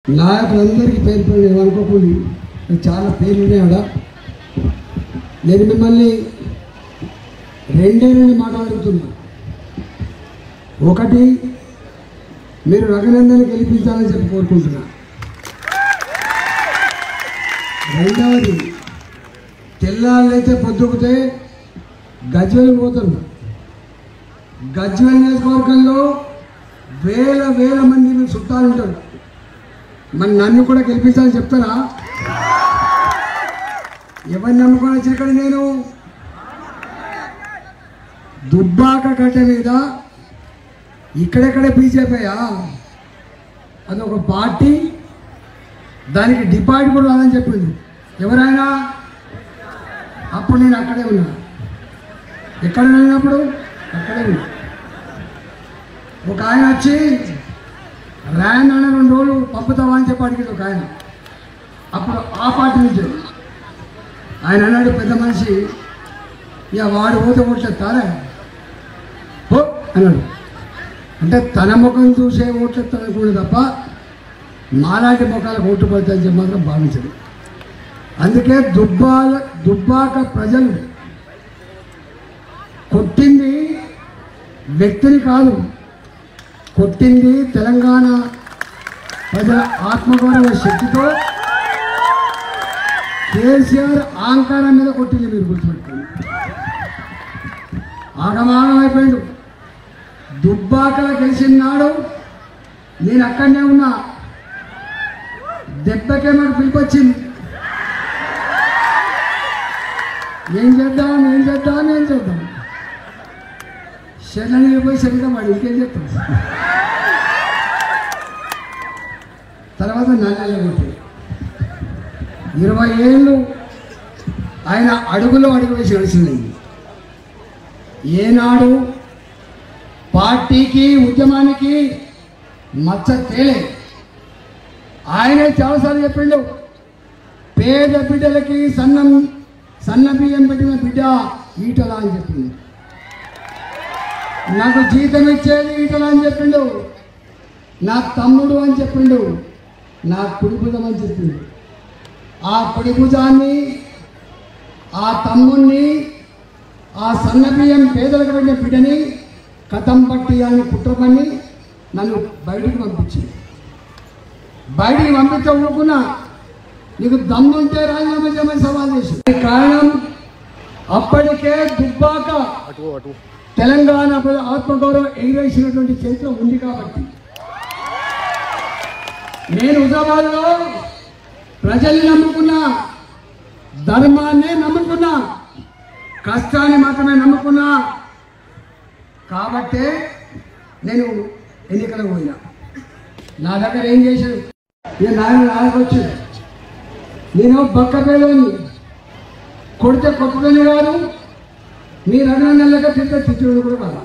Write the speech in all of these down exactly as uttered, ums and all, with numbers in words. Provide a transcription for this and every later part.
నాయకులందరికీ పేరు పేరు అనుకోకుండా చాలా పేర్లు ఉన్నాయి ఆడ. నేను మిమ్మల్ని రెండే రెండు మాటలు అడుగుతున్నా. ఒకటి, మీరు రఘునందన్ గెలిపించాలని చెప్పి కోరుకుంటున్నా. రెండవది, తెల్లాళ్ళైతే పొద్దుకుతే గజ్వేల్ పోతున్నా. గజ్వేల్ నియోజకవర్గంలో వేల వేల మంది మీరు చుట్టాలు ఉంటారు. మరి నన్ను కూడా గెలిపించాలని చెప్తారా? ఎవరిని నమ్ముకొని వచ్చి ఇక్కడ నేను దుబ్బాక గడ్డ మీద ఇక్కడెక్కడ బీజేపీయా అదొక పార్టీ, దానికి డిపాజిట్ కూడా రాదని చెప్పింది. ఎవరైనా అప్పుడు నేను అక్కడే ఉన్నా. ఎక్కడ వెళ్ళినప్పుడు అక్కడే ఉన్నా. ఒక ఆయన వచ్చి ర్యాన్ అనే రెండు రోజులు పంపుతావా అని చెప్పి అడిగింది ఒక ఆయన. అప్పుడు ఆ పార్టీ నుంచి ఆయన అన్నాడు, పెద్ద మనిషి, ఇక వాడు పోతే ఓట్లేస్తారా ఓ అన్నాడు. అంటే తన ముఖం చూసే ఓట్లేస్తాడనుకోండి తప్ప మాలాంటి ముఖాలకు ఓటు పడతాయని చెప్పి మాత్రం భావించదు. అందుకే దుబ్బాల దుబ్బాక ప్రజలు కొట్టింది వ్యక్తిని కాదు, కొట్టింది తెలంగాణ ప్రజల ఆత్మగౌరవ శక్తితో కేసీఆర్ అహంకారం మీద కొట్టింది. మీరు గుర్తుపెట్టుకోండి. ఆగమాగం అయిపోయాడు. దుబ్బాకలో గెలిచిన నాడు నేను అక్కడనే ఉన్నా. దెబ్బకే మాకు పిలిపొచ్చింది. ఏం చేద్దాం ఏం చేద్దాం ఏం చేద్దాం శరణి పోయి శరీరం వాడు ఇంకేం చెప్తాం. తర్వాత నల్లెళ్ళ కొట్టి ఇరవై ఏళ్ళు ఆయన అడుగులో అడుగు వేసి నడిచింది. ఏనాడు పార్టీకి ఉద్యమానికి మచ్చ తేలే. ఆయనే చాలాసార్లు చెప్పిండు, పేద బిడ్డలకి సన్నం సన్న బియ్యం పెట్టిన బిడ్డ ఈటలా అని చెప్పిండు. నాకు జీతం ఇచ్చేది ఈటలా అని చెప్పిండు. నా తమ్ముడు అని చెప్పిండు. నా కుడి భుజం అని చెప్పిండు. ఆ కుడి భుజాన్ని, ఆ తమ్ముడిని, ఆ సన్న బియ్యం పేదలకు పెట్టిన బిడ్డని కథం పట్టి అని కుట్రపని నన్ను బయటికి పంపించింది. బయటికి పంపించే ఊరుకున్నా. నీకు దమ్ముంటే రాజీనామా చేయమని సవాల్ చేసింది. కారణం అప్పటికే దుబ్బాక తెలంగాణ ఆత్మగౌరవం ఎగిరేసినటువంటి చరిత్ర ఉంది కాబట్టి. నేను హుజరాబాద్లో ప్రజల్ని నమ్ముకున్నా, ధర్మాన్నే నమ్ముకున్నా, కష్టాన్ని మాత్రమే నమ్ముకున్నా. కాబట్టే నేను ఎన్నికలకు పోయినా. నా దగ్గర ఏం చేశాను? నేను నాయన నాయకొచ్చు. నేను బక్కపేలోని కొడితే కొట్టడని కాదు, మీ రఘునందన్లక తిట్ట తిట్టడం కూడా కాదు.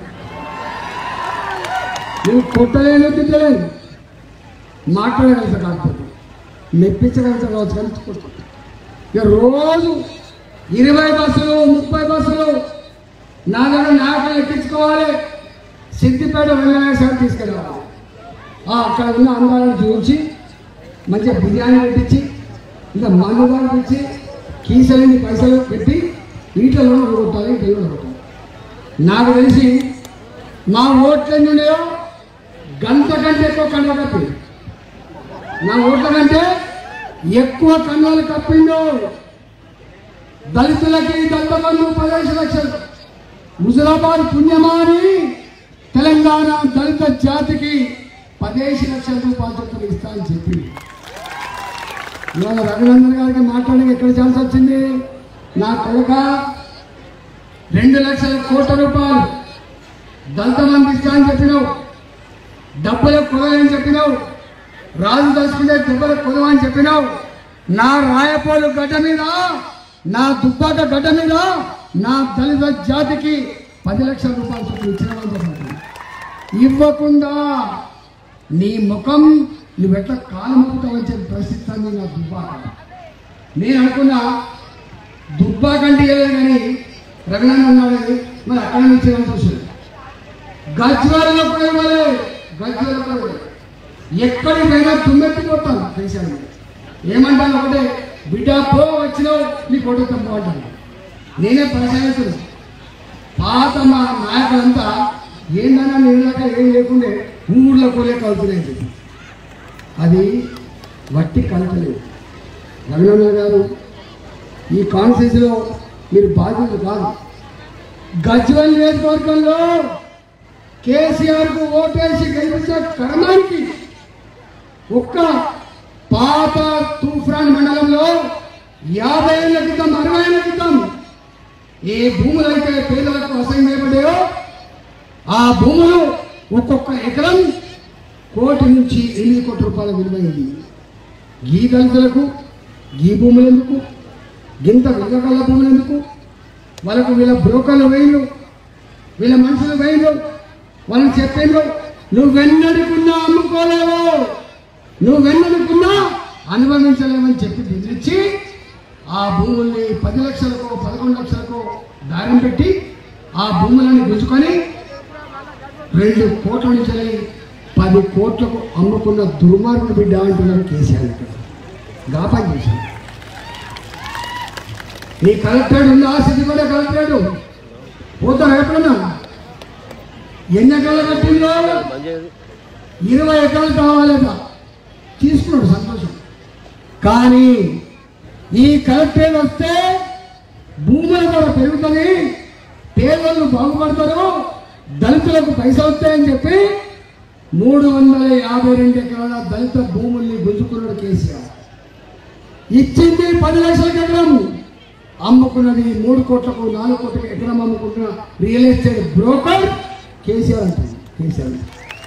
నేను కొట్టలేను తిట్టలేను, మాట్లాడగలుగుతా కాకపోతే మెప్పించగలుగుతా కావచ్చు కానీ కొట్టుకుంటా. ఇక రోజు ఇరవై బస్సులు ముప్పై బస్సులు నా దగ్గర నాయకులు ఎక్కించుకోవాలి. సిద్దిపేట వెంకటేశ్వర తీసుకెళ్ళాలి. అక్కడ ఉన్న అందాలను చూపించి మంచిగా బిర్యానీ పెట్టించి ఇంకా మందుదారు పెట్టి కీసలని పైసలు పెట్టి ఈటలో కొట్టాలి, దేవుడు కొట్టాలి. నాకు తెలిసి మా ఓట్లన్నీ ఉన్నాయో గంట కంటే ఎక్కువ కండ కప్పి, నా ఓట్ల కంటే ఎక్కువ కన్నులు కప్పిండు. దళితులకి దళిత బంధు పదిహేను లక్షలు, హుజరాబాద్ పుణ్యమాని తెలంగాణ దళిత జాతికి పదిహేను లక్షల రూపాయలు చొప్పున ఇస్తా అని చెప్పి ఇవాళ రఘునందన్ గారికి మాట్లాడి ఎక్కడ ఛాన్స్ వచ్చింది? నా కొడుక రెండు లక్షల కోట్ల రూపాయలు దళిత మంది ఇస్తా అని చెప్పినావు, డబ్బులకు కొదవని చెప్పినావు, రాజు దలుచుకుంటే దెబ్బలకు కొదవని చెప్పినావు. నా రాయపోలు గడ్డ మీద, నా దుబ్బాక గడ్డ మీద నా దళిత జాతికి పది లక్షల రూపాయలు చొప్పున ఇచ్చిన ఇవ్వకుండా నీ ముఖం నువ్వెట్లా కాలముకుతా వచ్చే పరిస్థితి నా దుబ్బాక. నేను అనుకున్నా దుబ్బాకంటే వెళ్ళదు కానీ రఘునందన్ ఉన్నాడు, మరి అక్కడ నుంచి వచ్చింది. గజ్వేల్లో కూడా ఇవ్వలేదు, గజ్వేల్లో కూడా ఎక్కడికి పోయినా దుమ్మెత్తిపోతాను కేసీఆర్ మీద. ఏమంటాను ఒకటే, బిడ్డ పో వచ్చినావు నీ కొడుకు తప్పంటాను. నేనే పరిశీలిస్తున్నాను. పాత మా నాయకులంతా ఏందన్నా నీళ్ళక ఏం లేకుండే ఊళ్ళో కోలే కలుతున్నాయి. అది వట్టి కలతలేదు. రఘునందన్ గారు ఈ కాన్స్టిట్యూన్సీలో మీరు బాధ్యతలు కాదు. గజ్వేల్ నియోజకవర్గంలో కేసీఆర్కు ఓటేసి గెలిపించిన కర్మానికి ఒక్క పాత తూఫాన్ మండలంలో యాభై ఏళ్ల క్రితం అరవై ఏళ్ల క్రితం ఏ భూములు అయితే పేదలకు అసైన్ చేయబడ్డాయో ఆ భూములు ఒక్కొక్క ఎకరం కోటి నుంచి ఎనిమిది కోట్ల రూపాయల విలువైంది. గీ దళితులకు గీ భూములు ఎందుకు, గింత విలువగల భూములు ఎందుకు? వాళ్ళకు వీళ్ళ బ్రోకర్లు వేయలు, వీళ్ళ మనుషులు వేయలు, వాళ్ళని చెప్పేళ్ళు నువ్వెన్నడుకున్నా అమ్ముకోలేవు, నువ్వెన్నడుకున్నా అనుభవించలేమని చెప్పి బెదిరించి ఆ భూముల్ని పది లక్షలకు పదకొండు లక్షలకు దారం పెట్టి ఆ భూములను గుంజుకొని రెండు కోట్ల నుంచి పది కోట్లకు అమ్ముకున్న దుర్మార్గుడు బిడ్డ అంటున్నాడు కేసీఆర్. ఇక్కడ గాపం చేశాడు. నీ కలెక్టరేట్ ఉందా? సిద్దిపేట కలెక్టరేట్ పోతారు ఎప్పుడన్నా? ఎన్ని ఎకరాలు కట్టిందో? ఇరవై ఎకరాలు కావాలేదా? తీసుకున్నాడు, సంతోషం. కానీ ఈ కలెక్టరేట్ వస్తే భూముల ధర పెరుగుతుంది, పేదలు బాగుపడతారు, దళితులకు పైసా వస్తాయని చెప్పి మూడు వందల యాభై రెండు ఎకరాల దళిత భూముల్ని గుంజుకున్నాడు కేసీఆర్. ఇచ్చింది పది లక్షల ఎకరాము, అమ్ముకున్నది మూడు కోట్లకు నాలుగు కోట్లకు ఎకరం అమ్ముకుంటున్న రియల్ ఎస్టేట్ బ్రోకర్ కేసీఆర్ అంటుంది. కేసీఆర్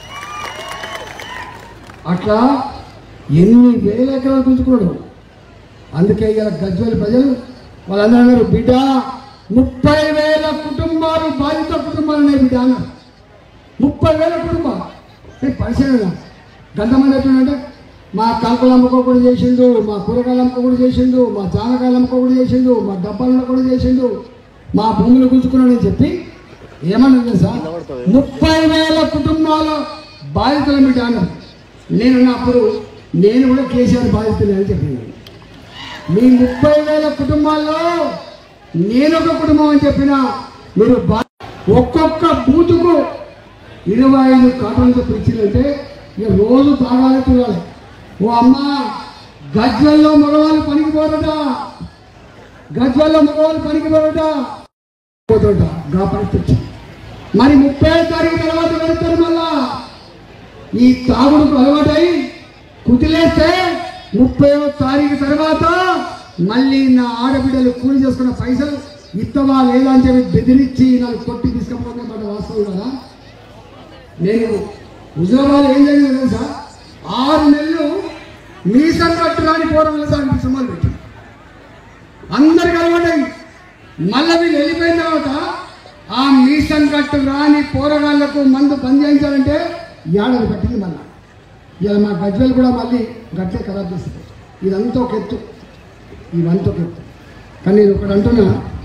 అట్లా ఎన్ని వేల ఎకరాలు గుంజుకున్నాడు. అందుకే ఇలా గజ్వేల్ ప్రజలు వాళ్ళందరూ అన్నారు, బిడ్డ ముప్పై వేల కుటుంబాలు బాధిత కుటుంబాలు ఉన్నాయి బిడ్డ అన్నారు. ముప్పై వేల కుటుంబాలు పరిశీలన గంతమంది ఎట్లుందంటే మా కంకులు అమ్ముకోకుండా చేసిండు, మా కూరగాయలు అమ్ముకోకుండా చేసిండు, మా జానకాయలు అమ్ముకోకుండా చేసిండు, మా డబ్బాలను కూడా చేసిండు, మా భూములు గుంజుకున్నాడని చెప్పి ఏమన్నా తెలుసా? ముప్పై వేల కుటుంబాల బాధితులు బిడ్డ అన్నారు. నేనున్నప్పుడు నేను కూడా కేసీఆర్ బాధితులే అని చెప్పింది. మీ ముప్పై వేల కుటుంబాల్లో నేను ఒక కుటుంబం అని చెప్పిన మీరు ఒక్కొక్క బూతుకు ఇరవై ఐదు కాటన్లు పిలిచిందంటే ఇక రోజు తాగాలి చూడాలి. ఓ అమ్మ గజ్వెల్లో మగవాళ్ళు పనికి పోరట, గజ్వెల్లో మగవాళ్ళు పనికి పోరట పోతుంట గా పరిస్థితి. మరి ముప్పై తారీఖు తర్వాత వెళ్తారు. మళ్ళా ఈ తాగుడుకు అలవాటై కుదిలేస్తే ముప్పై తారీఖు తర్వాత మళ్ళీ నా ఆడబిడ్డలు కూలి చేసుకున్న పైసలు ఇత్తవా లేదా అని చెప్పి బెదిరించి నాకు కొట్టి తీసుకపోతే మాట వాస్తవం కదా. నేను హుజూరాబాద్ ఏం జరిగింది తెలుసా? ఆరు నెలలు మీసం కట్టురాని పోరాలు దానికి సుమారు పెట్టి అందరికి అలవాటై మళ్ళీ వీళ్ళు వెళ్ళిపోయిన తర్వాత ఆ మీసం కట్టు రాని పోరగాళ్లకు మందు బంద్ చేయించాలంటే ఏడాది పట్టింది. మళ్ళీ ఇలా మా గజ్వేల్ కూడా మళ్ళీ గట్లే ఖరాబ్ చేస్తుంది. ఇదంతా ఒక ఎత్తు, ఇవంతా ఒక ఎత్తు. కానీ నేను ఒకటి అంటున్నా,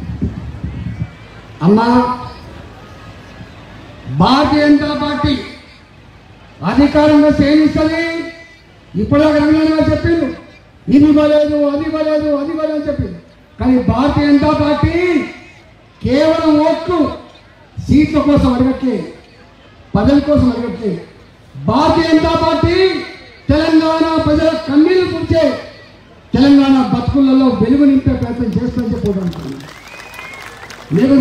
అమ్మా భారతీయ జనతా పార్టీ అధికారంగా సేవిస్తుంది. ఇప్పుడు రఘునందన్ చెప్పిండు ఇది ఇవ్వలేదు, అది ఇవ్వలేదు, అది ఇవ్వలేదు అని చెప్పింది. కానీ భారతీయ జనతా పార్టీ కేవలం ఓట్లు సీట్ల కోసం అడగట్లే, పదవి కోసం అడగట్లే. భారతీయ జనతా పార్టీ తెలంగాణ ప్రజల కన్నీళ్లు పుడిచే తెలంగాణ బతుకులలో వెలుగు నింపే ప్రయత్నం చేస్తుందని చెప్పడానికి